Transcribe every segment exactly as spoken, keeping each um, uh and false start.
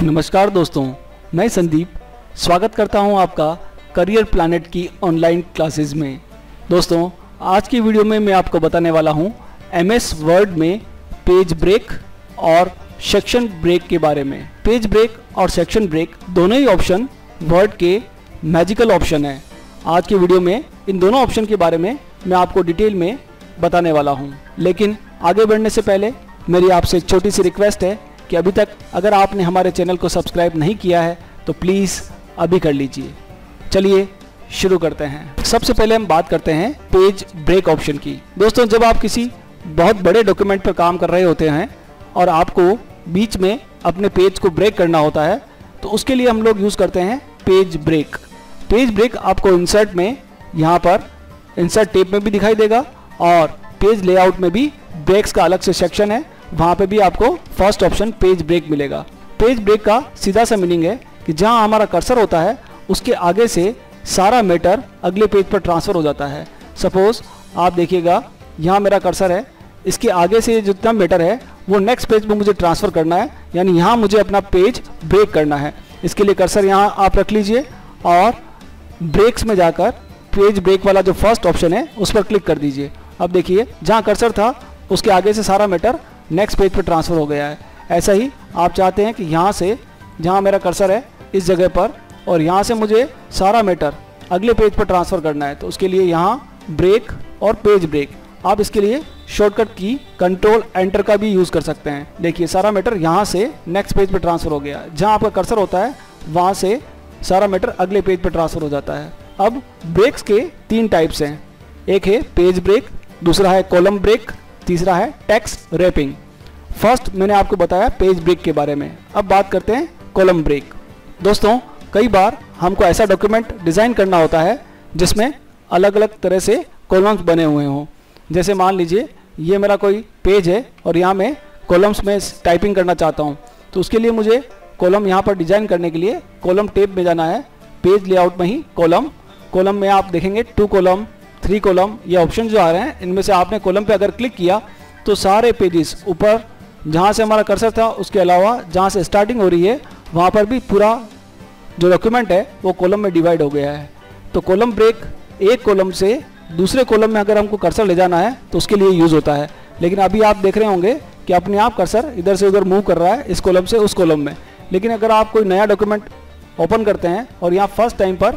नमस्कार दोस्तों, मैं संदीप स्वागत करता हूं आपका करियर प्लैनेट की ऑनलाइन क्लासेस में। दोस्तों, आज की वीडियो में मैं आपको बताने वाला हूं एमएस वर्ड में पेज ब्रेक और सेक्शन ब्रेक के बारे में। पेज ब्रेक और सेक्शन ब्रेक दोनों ही ऑप्शन वर्ड के मैजिकल ऑप्शन हैं। आज की वीडियो में इन दोनों ऑप्शन के बारे में मैं आपको डिटेल में बताने वाला हूं। लेकिन आगे बढ़ने से पहले मेरी आपसे एक छोटी सी रिक्वेस्ट है कि अभी तक अगर आपने हमारे चैनल को सब्सक्राइब नहीं किया है तो प्लीज़ अभी कर लीजिए। चलिए शुरू करते हैं। सबसे पहले हम बात करते हैं पेज ब्रेक ऑप्शन की। दोस्तों, जब आप किसी बहुत बड़े डॉक्यूमेंट पर काम कर रहे होते हैं और आपको बीच में अपने पेज को ब्रेक करना होता है तो उसके लिए हम लोग यूज़ करते हैं पेज ब्रेक। पेज ब्रेक आपको इंसर्ट में यहाँ पर इंसर्ट टेप में भी दिखाई देगा और पेज लेआउट में भी ब्रेक्स का अलग से सेक्शन है, वहाँ पे भी आपको फर्स्ट ऑप्शन पेज ब्रेक मिलेगा। पेज ब्रेक का सीधा सा मीनिंग है कि जहाँ हमारा कर्सर होता है उसके आगे से सारा मैटर अगले पेज पर ट्रांसफ़र हो जाता है। सपोज़ आप देखिएगा, यहाँ मेरा कर्सर है, इसके आगे से जितना मैटर है वो नेक्स्ट पेज में मुझे ट्रांसफ़र करना है, यानी यहाँ मुझे अपना पेज ब्रेक करना है। इसके लिए कर्सर यहाँ आप रख लीजिए और ब्रेक्स में जाकर पेज ब्रेक वाला जो फर्स्ट ऑप्शन है उस पर क्लिक कर दीजिए। अब देखिए, जहाँ कर्सर था उसके आगे से सारा मैटर नेक्स्ट पेज पर ट्रांसफ़र हो गया है। ऐसा ही आप चाहते हैं कि यहाँ से जहाँ मेरा कर्सर है इस जगह पर और यहाँ से मुझे सारा मैटर अगले पेज पर ट्रांसफ़र करना है, तो उसके लिए यहाँ ब्रेक और पेज ब्रेक, आप इसके लिए शॉर्टकट की कंट्रोल एंटर का भी यूज़ कर सकते हैं। देखिए, सारा मैटर यहाँ से नेक्स्ट पेज पर ट्रांसफ़र हो गया। जहाँ आपका कर्सर होता है वहाँ से सारा मैटर अगले पेज पर ट्रांसफ़र हो जाता है। अब ब्रेक्स के तीन टाइप्स हैं, एक है पेज ब्रेक, दूसरा है कॉलम ब्रेक, तीसरा है टेक्स्ट रैपिंग। फर्स्ट मैंने आपको बताया पेज ब्रेक के बारे में। अब बात करते हैं कॉलम ब्रेक। दोस्तों, कई बार हमको ऐसा डॉक्यूमेंट डिज़ाइन करना होता है जिसमें अलग अलग तरह से कॉलम्स बने हुए हों। जैसे मान लीजिए ये मेरा कोई पेज है और यहाँ मैं कॉलम्स में टाइपिंग करना चाहता हूँ, तो उसके लिए मुझे कॉलम यहाँ पर डिज़ाइन करने के लिए कॉलम टेप में जाना है। पेज लेआउट में ही कॉलम कॉलम में आप देखेंगे टू कॉलम, थ्री कॉलम, ये ऑप्शन जो आ रहे हैं इनमें से आपने कॉलम पे अगर क्लिक किया तो सारे पेजेस ऊपर जहाँ से हमारा कर्सर था उसके अलावा जहाँ से स्टार्टिंग हो रही है वहाँ पर भी पूरा जो डॉक्यूमेंट है वो कॉलम में डिवाइड हो गया है। तो कॉलम ब्रेक एक कॉलम से दूसरे कॉलम में अगर हमको कर्सर ले जाना है तो उसके लिए यूज़ होता है। लेकिन अभी आप देख रहे होंगे कि अपने आप कर्सर इधर से उधर मूव कर रहा है इस कॉलम से उस कॉलम में। लेकिन अगर आप कोई नया डॉक्यूमेंट ओपन करते हैं और यहाँ फर्स्ट टाइम पर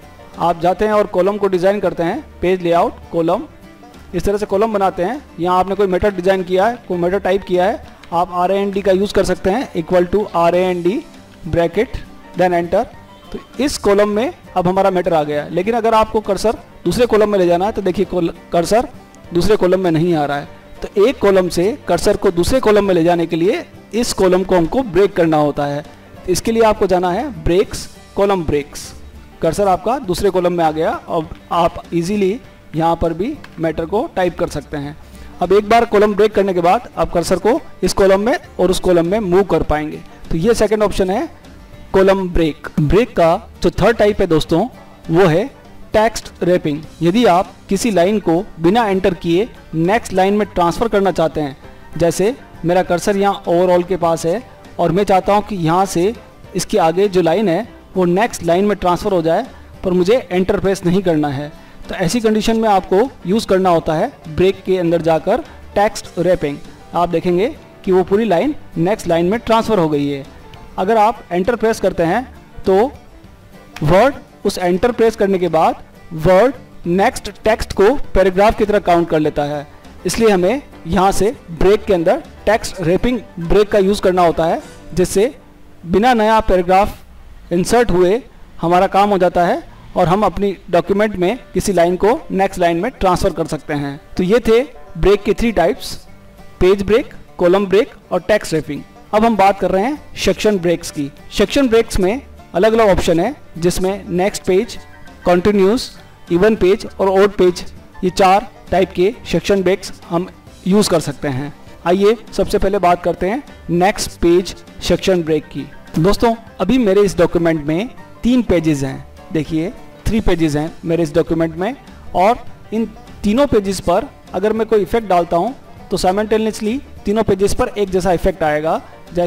आप जाते हैं और कॉलम को डिज़ाइन करते हैं, पेज लेआउट कॉलम, इस तरह से कॉलम बनाते हैं। यहाँ आपने कोई मेथड डिज़ाइन किया है, कोई मेथड टाइप किया है, आप आर ए एन डी का यूज़ कर सकते हैं, equal to R A N D bracket then enter. तो इस कॉलम में अब हमारा मैटर आ गया। लेकिन अगर आपको कर्सर दूसरे कॉलम में ले जाना है तो देखिए कर्सर दूसरे कॉलम में नहीं आ रहा है। तो एक कॉलम से कर्सर को दूसरे कॉलम में ले जाने के लिए इस कॉलम को हमको ब्रेक करना होता है। इसके लिए आपको जाना है ब्रेक्स, कॉलम ब्रेक्स। कर्सर आपका दूसरे कॉलम में आ गया और आप इजीली यहाँ पर भी मैटर को टाइप कर सकते हैं। अब एक बार कॉलम ब्रेक करने के बाद आप कर्सर को इस कॉलम में और उस कॉलम में मूव कर पाएंगे। तो ये सेकंड ऑप्शन है कॉलम ब्रेक। ब्रेक का जो थर्ड टाइप है दोस्तों वो है टेक्स्ट रैपिंग। यदि आप किसी लाइन को बिना एंटर किए नेक्स्ट लाइन में ट्रांसफ़र करना चाहते हैं, जैसे मेरा कर्सर यहाँ ओवरऑल के पास है और मैं चाहता हूँ कि यहाँ से इसके आगे जो लाइन है वो नेक्स्ट लाइन में ट्रांसफ़र हो जाए पर मुझे एंटर प्रेस नहीं करना है, तो ऐसी कंडीशन में आपको यूज़ करना होता है ब्रेक के अंदर जाकर टेक्स्ट रैपिंग। आप देखेंगे कि वो पूरी लाइन नेक्स्ट लाइन में ट्रांसफ़र हो गई है। अगर आप एंटर प्रेस करते हैं तो वर्ड उस एंटर प्रेस करने के बाद वर्ड नेक्स्ट टेक्स्ट को पैराग्राफ की तरह काउंट कर लेता है। इसलिए हमें यहाँ से ब्रेक के अंदर टेक्स्ट रैपिंग ब्रेक का यूज़ करना होता है, जिससे बिना नया पैराग्राफ इंसर्ट हुए हमारा काम हो जाता है और हम अपनी डॉक्यूमेंट में किसी लाइन को नेक्स्ट लाइन में ट्रांसफ़र कर सकते हैं। तो ये थे ब्रेक के three types, page break, column break और टेक्स्ट रैपिंग। अब हम बात कर रहे हैं सेक्शन ब्रेक्स की। सेक्शन ब्रेक्स में अलग अलग ऑप्शन है, जिसमें next page, continuous, even page और ओड पेज, ये चार टाइप के सेक्शन ब्रेक्स हम यूज़ कर सकते हैं। आइए सबसे पहले बात करते हैं नेक्स्ट पेज सेक्शन ब्रेक की। दोस्तों, अभी मेरे इस डॉक्यूमेंट में तीन पेजेस हैं। देखिए, थ्री पेजेस हैं मेरे इस डॉक्यूमेंट में और इन तीनों पेजेस पर अगर मैं कोई इफेक्ट डालता हूं तो साइमल्टेनियसली तीनों पेजेस पर एक जैसा इफेक्ट आएगा। जैसे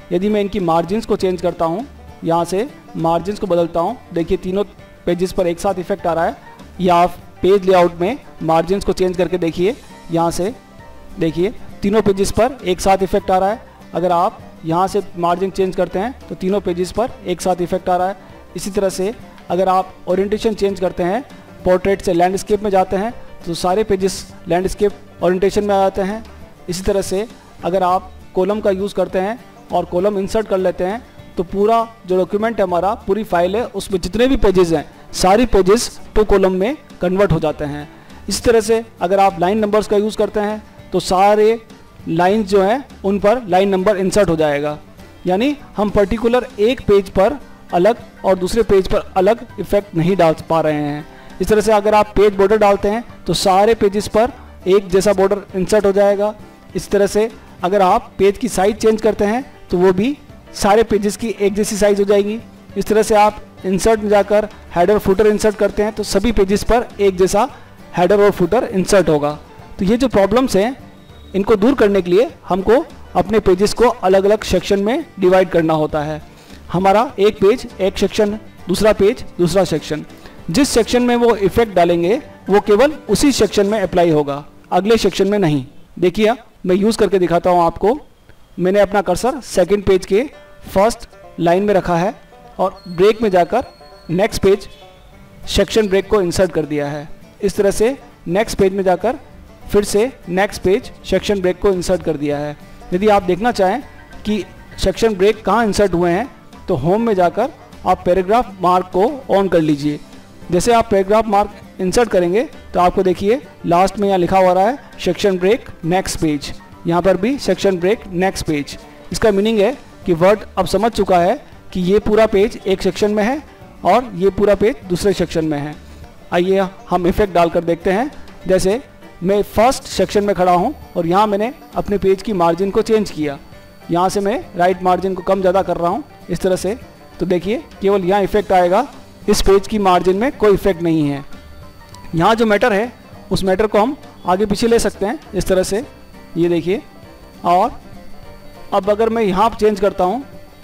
यदि मैं इनकी मार्जिन्स को चेंज करता हूँ, यहाँ से मार्जिन्स को बदलता हूँ, देखिए तीनों पेजेस पर एक साथ इफेक्ट आ रहा है। या आप पेज लेआउट में मार्जिन्स को चेंज करके देखिए, यहाँ से देखिए तीनों पेजेस पर एक साथ इफेक्ट आ रहा है। अगर आप यहाँ से मार्जिन चेंज करते हैं तो तीनों पेजेस पर एक साथ इफेक्ट आ रहा है। इसी तरह से अगर आप ओरिएंटेशन चेंज करते हैं, पोर्ट्रेट से लैंडस्केप में जाते हैं तो सारे पेजेस लैंडस्केप ओरिएंटेशन में आ जाते हैं। इसी तरह से अगर आप कॉलम का यूज़ करते हैं और कॉलम इंसर्ट कर लेते हैं तो पूरा जो डॉक्यूमेंट है हमारा, पूरी फाइल है, उसमें जितने भी पेजेस हैं सारी पेजेस टू कॉलम में कन्वर्ट हो जाते हैं। इस तरह से अगर आप लाइन नंबर्स का यूज़ करते हैं तो सारे लाइंस जो हैं उन पर लाइन नंबर इंसर्ट हो जाएगा। यानी हम पर्टिकुलर एक पेज पर अलग और दूसरे पेज पर अलग इफेक्ट नहीं डाल पा रहे हैं। इस तरह से अगर आप पेज बॉर्डर डालते हैं तो सारे पेजेस पर एक जैसा बॉर्डर इंसर्ट हो जाएगा। इस तरह से अगर आप पेज की साइज चेंज करते हैं तो वो भी सारे पेजेस की एक जैसी साइज हो जाएगी। इस तरह से आप इंसर्ट में जाकर हेडर फुटर इंसर्ट करते हैं तो सभी पेजेस पर एक जैसा हेडर और फुटर इंसर्ट होगा। तो ये जो प्रॉब्लम्स हैं इनको दूर करने के लिए हमको अपने पेजेस को अलग अलग सेक्शन में डिवाइड करना होता है। हमारा एक पेज एक सेक्शन, दूसरा पेज दूसरा सेक्शन। जिस सेक्शन में वो इफेक्ट डालेंगे वो केवल उसी सेक्शन में अप्लाई होगा, अगले सेक्शन में नहीं। देखिए मैं यूज़ करके दिखाता हूँ आपको। मैंने अपना कर्सर सेकंड पेज के फर्स्ट लाइन में रखा है और ब्रेक में जाकर नेक्स्ट पेज सेक्शन ब्रेक को इंसर्ट कर दिया है। इस तरह से नेक्स्ट पेज में जाकर फिर से नेक्स्ट पेज सेक्शन ब्रेक को इंसर्ट कर दिया है। यदि आप देखना चाहें कि सेक्शन ब्रेक कहाँ इंसर्ट हुए हैं तो होम में जाकर आप पैराग्राफ मार्क को ऑन कर लीजिए। जैसे आप पैराग्राफ मार्क इंसर्ट करेंगे तो आपको देखिए लास्ट में यहाँ लिखा हुआ रहा है सेक्शन ब्रेक नेक्स्ट पेज, यहाँ पर भी सेक्शन ब्रेक नेक्स्ट पेज। इसका मीनिंग है कि वर्ड अब समझ चुका है कि ये पूरा पेज एक सेक्शन में है और ये पूरा पेज दूसरे सेक्शन में है। आइए हम इफेक्ट डालकर देखते हैं। जैसे मैं फर्स्ट सेक्शन में खड़ा हूँ और यहाँ मैंने अपने पेज की मार्जिन को चेंज किया, यहाँ से मैं राइट मार्जिन को कम ज़्यादा कर रहा हूँ इस तरह से, तो देखिए केवल यहाँ इफेक्ट आएगा, इस पेज की मार्जिन में कोई इफेक्ट नहीं है। यहाँ जो मैटर है उस मैटर को हम आगे पीछे ले सकते हैं इस तरह से, ये देखिए। और अब अगर मैं यहाँ चेंज करता हूँ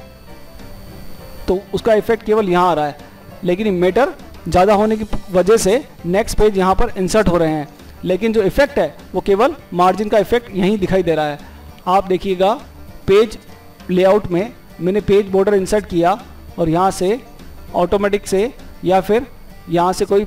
तो उसका इफेक्ट केवल यहाँ आ रहा है, लेकिन मैटर ज़्यादा होने की वजह से नेक्स्ट पेज यहाँ पर इंसर्ट हो रहे हैं, लेकिन जो इफेक्ट है वो केवल मार्जिन का इफेक्ट यहीं दिखाई दे रहा है। आप देखिएगा पेज लेआउट में मैंने पेज बॉर्डर इंसर्ट किया और यहाँ से ऑटोमेटिक से या फिर यहाँ से कोई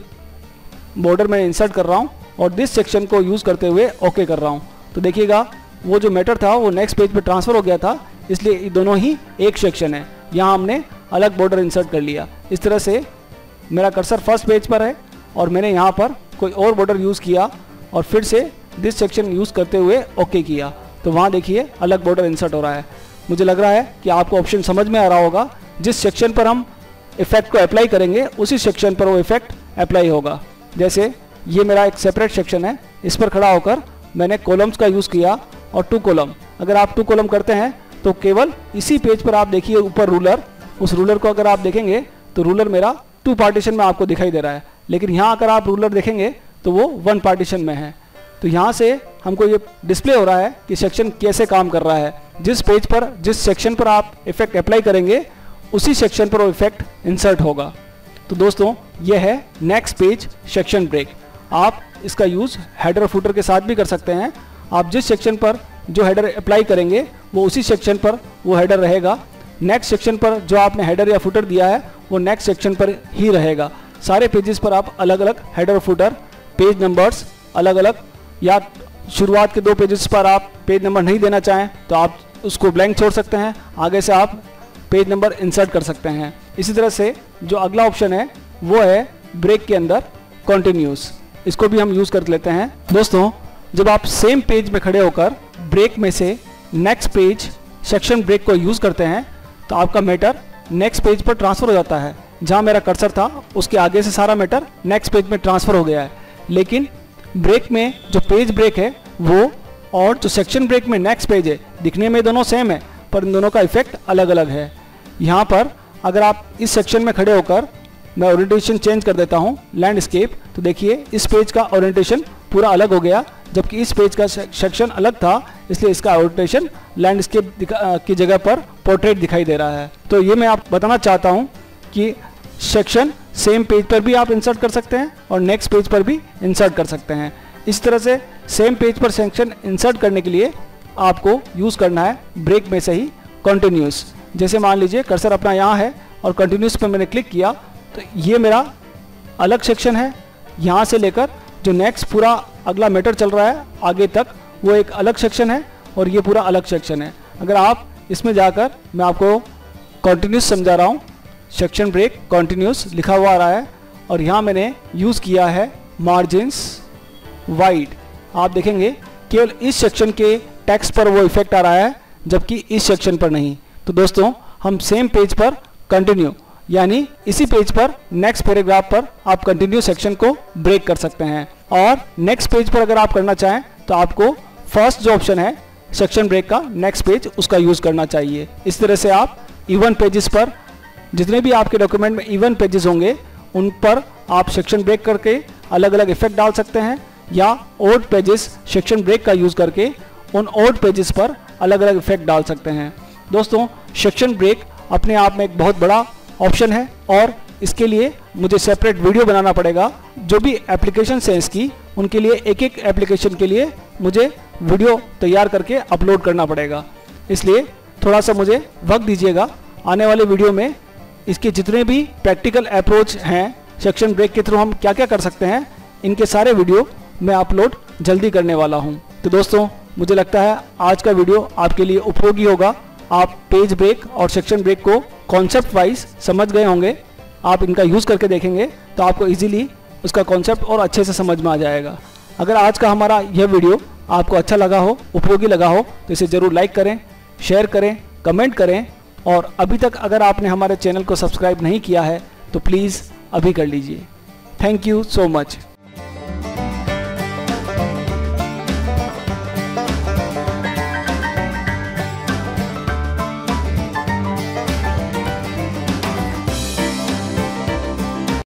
बॉर्डर मैं इंसर्ट कर रहा हूँ और दिस सेक्शन को यूज़ करते हुए ओके कर रहा हूँ। तो देखिएगा वो जो मैटर था वो नेक्स्ट पेज पे ट्रांसफ़र हो गया था, इसलिए ये दोनों ही एक सेक्शन है। यहाँ हमने अलग बॉर्डर इंसर्ट कर लिया। इस तरह से मेरा कर्सर फर्स्ट पेज पर है और मैंने यहाँ पर कोई और बॉर्डर यूज़ किया और फिर से दिस सेक्शन यूज़ करते हुए ओके किया, तो वहाँ देखिए अलग बॉर्डर इंसर्ट हो रहा है। मुझे लग रहा है कि आपको ऑप्शन समझ में आ रहा होगा। जिस सेक्शन पर हम इफेक्ट को अप्लाई करेंगे उसी सेक्शन पर वो इफेक्ट अप्लाई होगा। जैसे ये मेरा एक सेपरेट सेक्शन है, इस पर खड़ा होकर मैंने कॉलम्स का यूज़ किया और टू कॉलम, अगर आप टू कॉलम करते हैं तो केवल इसी पेज पर आप देखिए ऊपर रूलर, उस रूलर को अगर आप देखेंगे तो रूलर मेरा टू पार्टीशन में आपको दिखाई दे रहा है, लेकिन यहाँ अगर आप रूलर देखेंगे तो वो वन पार्टीशन में है। तो यहाँ से हमको ये डिस्प्ले हो रहा है कि सेक्शन कैसे काम कर रहा है। जिस पेज पर जिस सेक्शन पर आप इफेक्ट अप्लाई करेंगे उसी सेक्शन पर वो इफेक्ट इंसर्ट होगा। तो दोस्तों ये है नेक्स्ट पेज सेक्शन ब्रेक। आप इसका यूज़ हेडर और फुटर के साथ भी कर सकते हैं। आप जिस सेक्शन पर जो हेडर अप्लाई करेंगे वो उसी सेक्शन पर वो हेडर रहेगा, नेक्स्ट सेक्शन पर जो आपने हेडर या फुटर दिया है वो नेक्स्ट सेक्शन पर ही रहेगा। सारे पेजेस पर आप अलग अलग हेडर और फुटर, पेज नंबर्स अलग अलग, या शुरुआत के दो पेजेस पर आप पेज नंबर नहीं देना चाहें तो आप उसको ब्लैंक छोड़ सकते हैं, आगे से आप पेज नंबर इंसर्ट कर सकते हैं। इसी तरह से जो अगला ऑप्शन है वो है ब्रेक के अंदर कंटिन्यूस, इसको भी हम यूज़ कर लेते हैं। दोस्तों जब आप सेम पेज में खड़े होकर ब्रेक में से नेक्स्ट पेज सेक्शन ब्रेक को यूज़ करते हैं तो आपका मैटर नेक्स्ट पेज पर ट्रांसफ़र हो जाता है। जहाँ मेरा कर्सर था उसके आगे से सारा मैटर नेक्स्ट पेज में ट्रांसफ़र हो गया है, लेकिन ब्रेक में जो पेज ब्रेक है वो और जो सेक्शन ब्रेक में नेक्स्ट पेज है, दिखने में दोनों सेम है पर इन दोनों का इफेक्ट अलग अलग है। यहाँ पर अगर आप इस सेक्शन में खड़े होकर मैं ओरिएंटेशन चेंज कर देता हूँ लैंडस्केप, तो देखिए इस पेज का ओरिएंटेशन पूरा अलग हो गया, जबकि इस पेज का सेक्शन अलग था, इसलिए इसका ओरिएंटेशन लैंडस्केप की जगह पर पोर्ट्रेट दिखाई दे रहा है। तो ये मैं आप बताना चाहता हूँ कि सेक्शन सेम पेज पर भी आप इंसर्ट कर सकते हैं और नेक्स्ट पेज पर भी इंसर्ट कर सकते हैं। इस तरह से सेम पेज पर सेक्शन इंसर्ट करने के लिए आपको यूज़ करना है ब्रेक में से ही कंटिन्यूस। जैसे मान लीजिए कर्सर अपना यहाँ है और कंटिन्यूस पर मैंने क्लिक किया, तो ये मेरा अलग सेक्शन है, यहाँ से लेकर जो नेक्स्ट पूरा अगला मैटर चल रहा है आगे तक वो एक अलग सेक्शन है और ये पूरा अलग सेक्शन है। अगर आप इसमें जाकर, मैं आपको कंटिन्यूस समझा रहा हूँ, सेक्शन ब्रेक कंटिन्यूस लिखा हुआ आ रहा है और यहाँ मैंने यूज़ किया है मार्जिन्स वाइड। आप देखेंगे केवल इस सेक्शन के टेक्स्ट पर वो इफेक्ट आ रहा है, जबकि इस सेक्शन पर नहीं। तो दोस्तों हम सेम पेज पर कंटिन्यू, यानी इसी पेज पर नेक्स्ट पैराग्राफ पर आप कंटिन्यू सेक्शन को ब्रेक कर सकते हैं। और नेक्स्ट पेज पर अगर आप करना चाहें तो आपको फर्स्ट जो ऑप्शन है सेक्शन ब्रेक का, नेक्स्ट पेज, उसका यूज़ करना चाहिए। इस तरह से आप इवन पेजेस पर, जितने भी आपके डॉक्यूमेंट में इवन पेजेस होंगे उन पर आप सेक्शन ब्रेक करके अलग अलग इफेक्ट डाल सकते हैं, या ओड पेजेस सेक्शन ब्रेक का यूज़ करके उन ओड पेजेस पर अलग अलग इफेक्ट डाल सकते हैं। दोस्तों सेक्शन ब्रेक अपने आप में एक बहुत बड़ा ऑप्शन है और इसके लिए मुझे सेपरेट वीडियो बनाना पड़ेगा। जो भी एप्लीकेशन है इसकी, उनके लिए एक एक एप्लीकेशन के लिए मुझे वीडियो तैयार करके अपलोड करना पड़ेगा, इसलिए थोड़ा सा मुझे वक्त दीजिएगा। आने वाले वीडियो में इसके जितने भी प्रैक्टिकल अप्रोच हैं, सेक्शन ब्रेक के थ्रू हम क्या क्या कर सकते हैं, इनके सारे वीडियो मैं अपलोड जल्दी करने वाला हूं। तो दोस्तों मुझे लगता है आज का वीडियो आपके लिए उपयोगी होगा। आप पेज ब्रेक और सेक्शन ब्रेक को कॉन्सेप्ट वाइज समझ गए होंगे। आप इनका यूज़ करके देखेंगे तो आपको इजीली उसका कॉन्सेप्ट और अच्छे से समझ में आ जाएगा। अगर आज का हमारा यह वीडियो आपको अच्छा लगा हो, उपयोगी लगा हो, तो इसे ज़रूर लाइक करें, शेयर करें, कमेंट करें और अभी तक अगर आपने हमारे चैनल को सब्सक्राइब नहीं किया है तो प्लीज़ अभी कर लीजिए। Thank you so much.